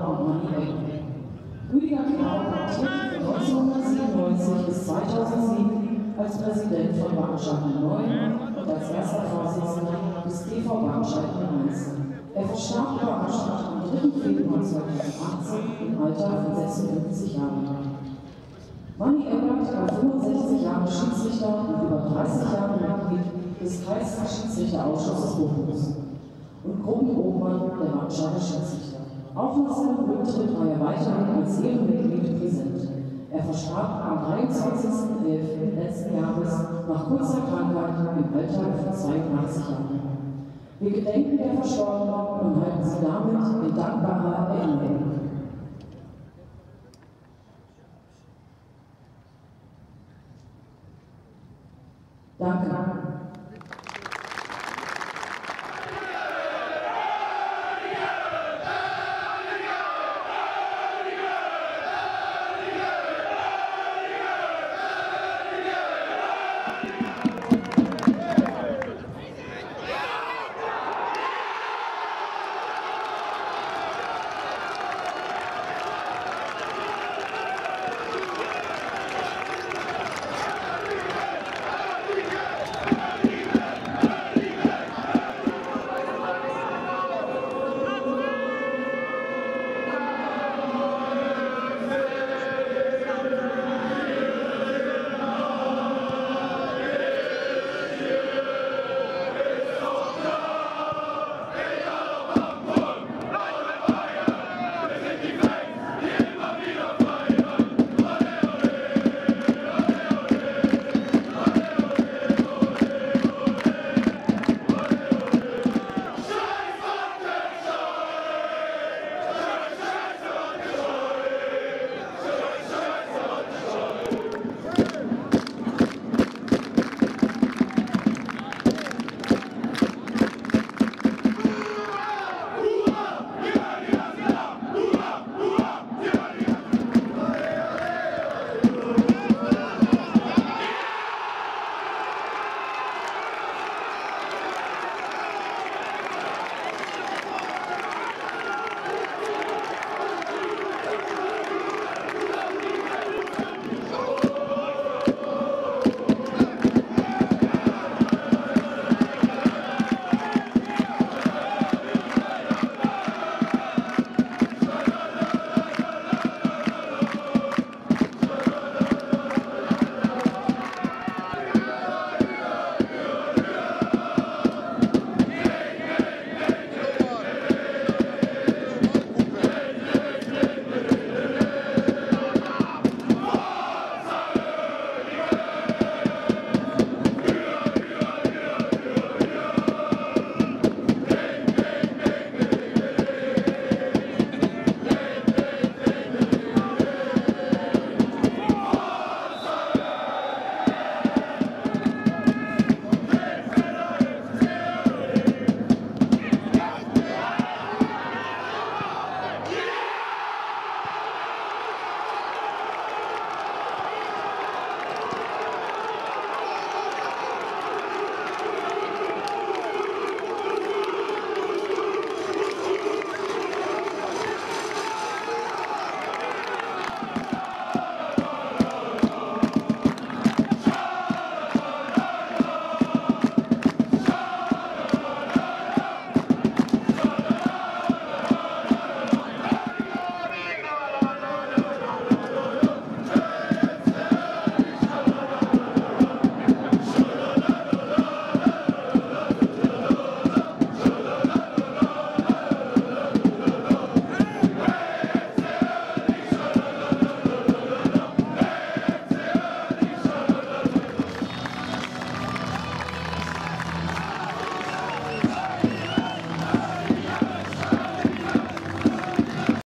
und Manni Eggert. Rüdiger Klau tritt von 1997 bis 2007 als Präsident von Wattenscheid 9 und als erster Vorsitzender des TV Wattenscheid 1. Er verstarb überraschend am 3. Februar 2018 im Alter von 56 Jahren. Manni Eggert war 65 Jahre Schiedsrichter und über 30 Jahre Mitglied des Kreisschiedsrichterausschusses Bochums und Gruppenobmann der Wattenscheider Schiedsrichter. Auch nach seinem Rücktritt war er weiterhin als Ehrenmitglied präsent. Er verstarb am 23.11. letzten Jahres nach kurzer Krankheit im Alter von 82 Jahren. Wir gedenken der Verstorbenen und halten sie damit in dankbarer Erinnerung. Danke.